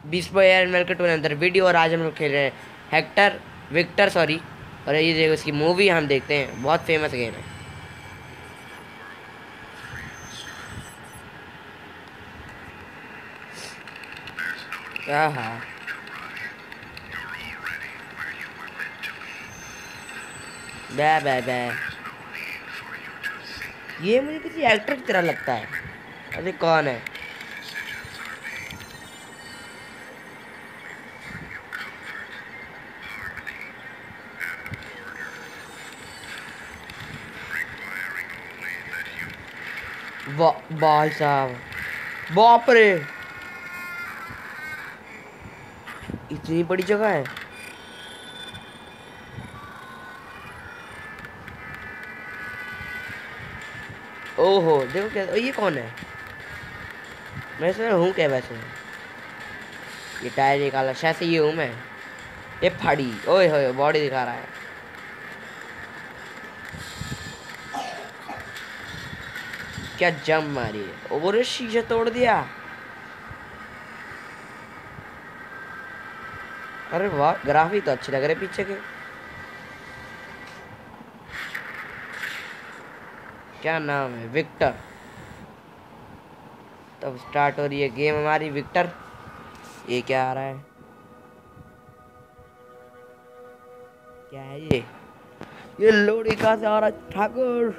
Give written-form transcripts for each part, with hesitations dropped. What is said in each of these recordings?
बीस वेलकम के टू अंदर वीडियो। और आज हम लोग खेल रहे हैं हेक्टर विक्टर सॉरी। और ये देखो इसकी मूवी हम देखते हैं, बहुत फेमस गेम है। हाँ, बै बै बै, ये मुझे किसी एक्टर की तरह लगता है। अरे कौन है? भाई साहब, बाप रे, इतनी बड़ी जगह है। ओहो देखो क्या, ये कौन है? मैं सोच हूँ क्या वैसे। ये टायर निकाला, शायद से ये हूँ मैं। ये फाड़ी, ओए होए बॉडी दिखा रहा है। क्या जम मारी है, और शीशा तोड़ दिया। अरे वाह, ग्राफिक तो अच्छे लग रहे पीछे के। क्या नाम है? विक्टर। तब स्टार्ट हो रही है गेम हमारी विक्टर। ये क्या आ रहा है? क्या है ये लोड़ी कहाँ से आ रहा है ठाकुर?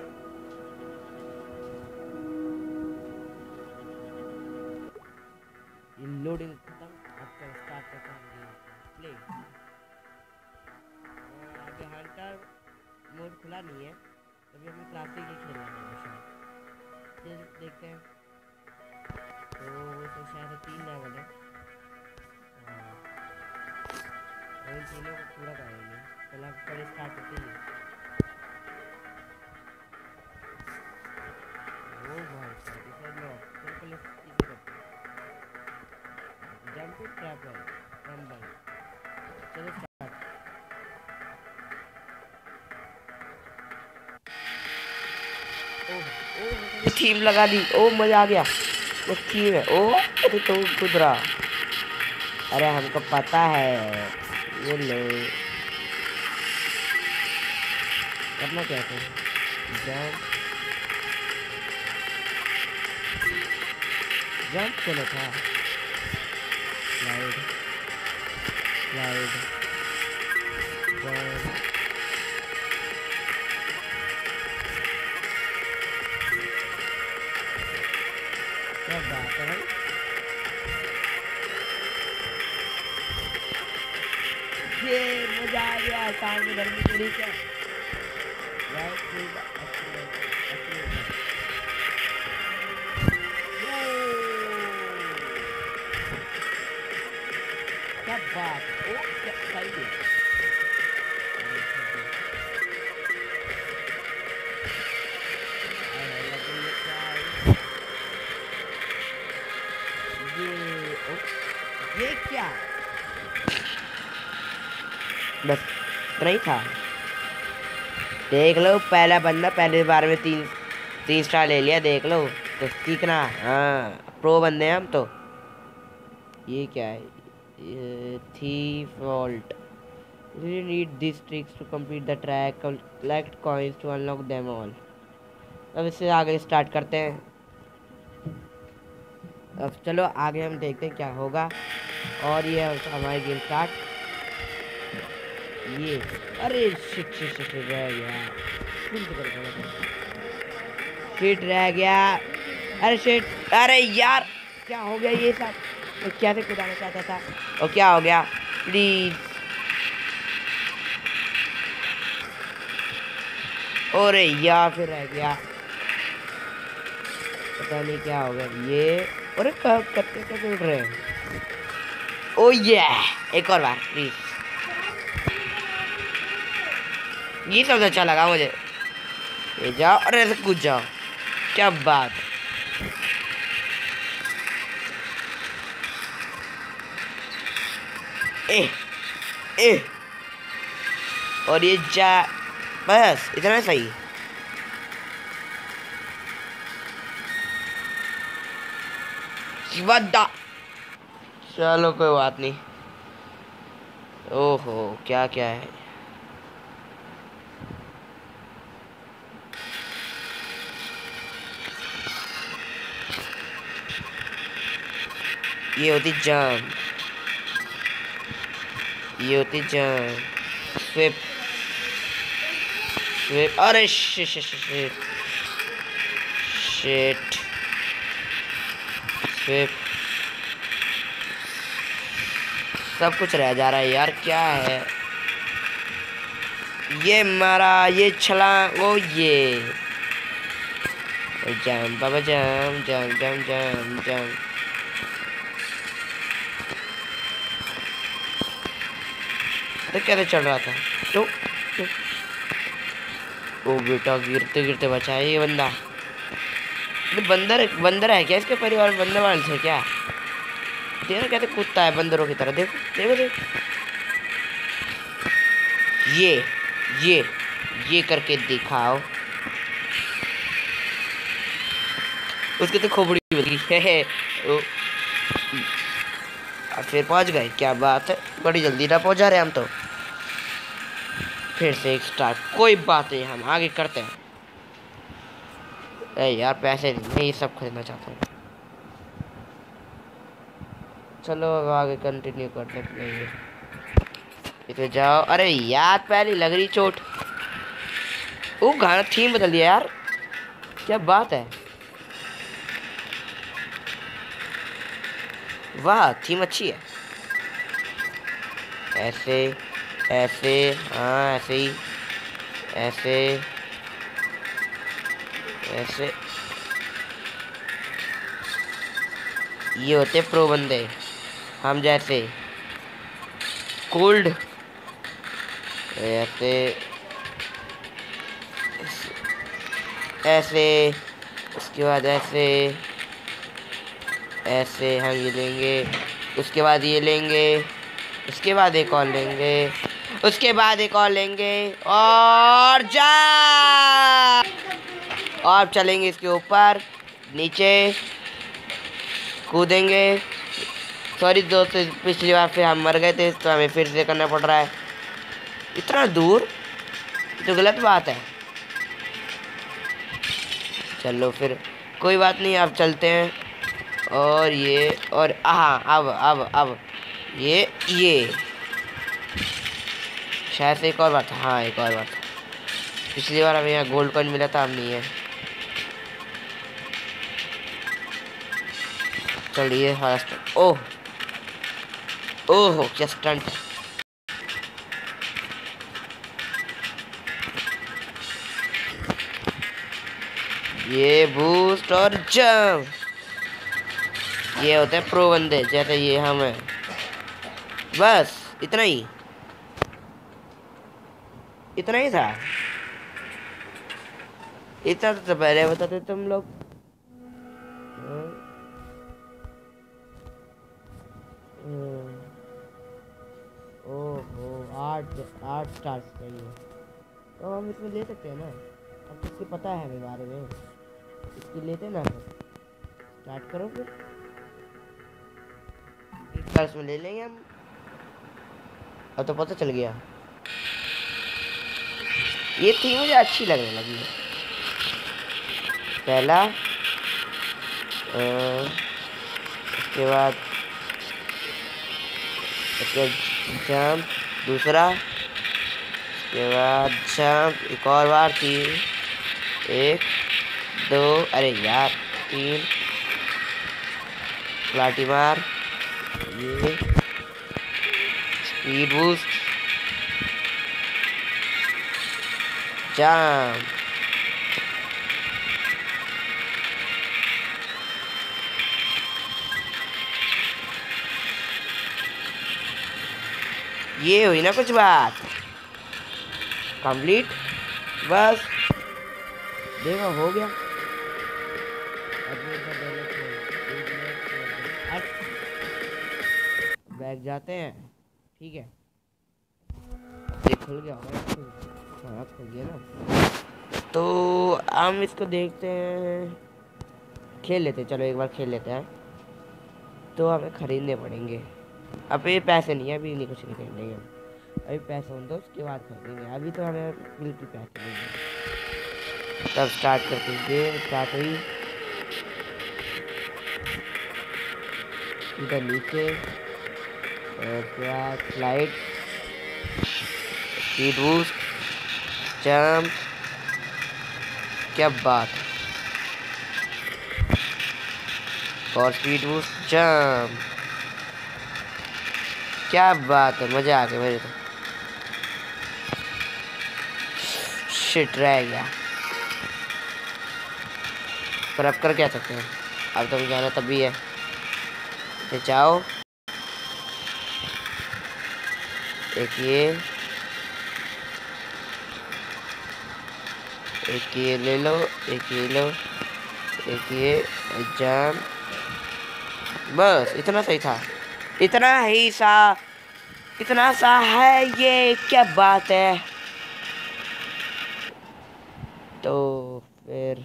ये लोडिंग खत्म, अब चलो स्टार्ट करते हैं गेम प्ले। आगे हंटर मोड खुला नहीं है, तभी हमें क्लासिक ही खेलना है शायद। देखते हैं। तो शायद 3 लेवल है। और इन तीनों को पूरा करेंगे। पहले स्टार्ट होते ही वो भाई साहब इसे लो। चलो पहले इसे करते हैं। जंप ट्रैप है रंबल। चलो स्टार्ट। ओह थीम लगा दी। ओ मजा आ गया। वो थीम है। ओ अरे तो खुद रहा। अरे हमको पता है। ये लो करना क्या है? जंप जंप चलो था। Slide slide jump. क्या बात है भाई। ये मजा आ गया। सामने गर्मी के नीचे क्या बात। ओ क्या सही है। ये ओ, ये क्या? बस इतना ही था। देख लो पहला बंदा पहले बार में 3 स्टार ले लिया। देख लो तो सीखना। हाँ प्रो बंदे हैं हम तो। ये क्या है? ये थी vault. You need these tricks to complete the track. Collect coins to unlock them all. अब इससे आगे स्टार्ट करते हैं। अब चलो आगे हम देखते हैं क्या होगा। और ये हमारी गेम स्टार्ट। ये अरे शिट शिट शिट रह गया। शिट रह गया। अरे शिट, अरे यार क्या हो गया ये सब? तो कैसे कुदाना चाहता था और क्या हो गया? प्लीज। अरे यार फिर रह गया। पता नहीं क्या हो गया ये। अरे कब कत्ते कैसे उड़ रहे हैं? ओ ये एक और बार प्लीज। ये सबसे अच्छा लगा मुझे। ये जाओ, अरे कूद जाओ। क्या बात। ए ए और ये जा, बस इतना सही। What the? चलो कोई बात नहीं। ओहो क्या क्या है। ये होती जान, ये होती जान। स्विप स्विप, अरे शिट शिट शिट। स्विप, सब कुछ रह जा रहा है यार, क्या है ये मारा, ये छलांग, ओ ये जम बाबा जम जम जम जम जम। तो कैसे चल रहा था तो, तो। ओ बेटा गिरते गिरते बचा है ये बंदा। ये बंदर बंदर है क्या, इसके परिवार में बंदर वाले थे क्या? देखो कैसे कूदता है बंदरों की तरह, देखो देखो देखो। ये ये ये करके दिखाओ। उसके तो खोपड़ी बदली है। फिर पहुंच गए, क्या बात है, बड़ी जल्दी ना पहुंचा रहे हम तो। फिर से एक स्टार्ट, कोई बात नहीं, हम आगे करते हैं। अरे यार पैसे नहीं, मैं ये सब खरीदना चाहता हूँ। चलो अब आगे कंटिन्यू करते हैं। इधर जाओ, अरे यार पहले लग रही चोट। वो गाना थीम बदल दिया यार, क्या बात है। वाह थीम अच्छी है। ऐसे ऐसे, हाँ ऐसे ही, ऐसे ऐसे। ये होते प्रो बंदे, हम जैसे कोल्ड। ऐसे ऐसे, उसके बाद ऐसे ऐसे हम ये लेंगे, उसके बाद ये लेंगे, उसके बाद एक और लेंगे, उसके बाद एक और लेंगे, और जा, और चलेंगे इसके ऊपर, नीचे कूदेंगे। सॉरी दोस्तों, पिछली बार फिर हम मर गए थे तो हमें फिर से करना पड़ रहा है इतना दूर, तो गलत बात है। चलो फिर कोई बात नहीं, अब चलते हैं। और ये, और हाँ अब ये शायद से एक और बात, हाँ एक और बात, पिछली बार हमें यहाँ गोल्ड कॉइन मिला था, अब नहीं है। चलिए फास्ट, ओह ओह क्या स्टंट। ये बूस्ट और जंप, ये होते हैं प्रो बंदे, जैसे ये हम हैं। बस इतना ही, इतना ही था। इतना तो पहले बताते तुम लोग। ओहो 8 स्टार्स चाहिए, तो हम इसमें ले सकते हैं ना। अब किसको पता है हमें बारे में, इसकी लेते ना। स्टार्ट करो फिर, स्टार्स में ले लेंगे हम। अब तो पता चल गया, ये थी मुझे अच्छी लगने लगी है। पहला, उसके बाद जंप, दूसरा, उसके बाद जंप एक और बार, 3 1 2, अरे यार 3, लाठी मार, ये स्पीड बूस्ट, जंप। ये हुई ना कुछ बात, कंप्लीट, बस देखो हो गया। बैग जाते हैं, ठीक है। ये खुल गया होगा, हाँ खुल गया ना। तो हम इसको देखते हैं, खेल लेते हैं, चलो एक बार खेल लेते हैं। तो हमें खरीदने पड़ेंगे। अभी पैसे नहीं है, अभी नहीं कुछ नहीं खरीदेंगे हम। अभी पैसे हों तो उसके बाद खरीदेंगे, अभी तो हमें बिल्कुल पैसे नहीं है। तब स्टार्ट करते हैं, गेम स्टार्ट हुई। इधर नीचे क्या स्लाइड, स्पीड बूस्ट, जंप, क्या बात है, और स्पीड बूस्ट, जंप, क्या बात है, मजा आ गया मेरे तो। शिट रह गया, पर अब कर क्या सकते हैं, अब तो जाना तब भी है। तो जाओ, एक ये ले लो, एक ये लो, एक ये जाम, बस इतना सही था, इतना सा है ये, क्या बात है। तो फिर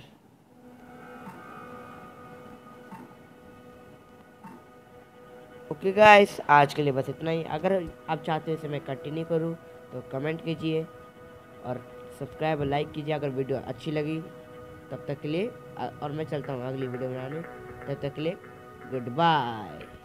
ओके गाइस, आज के लिए बस इतना ही। अगर आप चाहते हैं इसे मैं कंटिन्यू करूं तो कमेंट कीजिए और सब्सक्राइब और लाइक कीजिए अगर वीडियो अच्छी लगी। तब तक के लिए और मैं चलता हूँ अगली वीडियो बनाने, तब तक के लिए गुड बाय।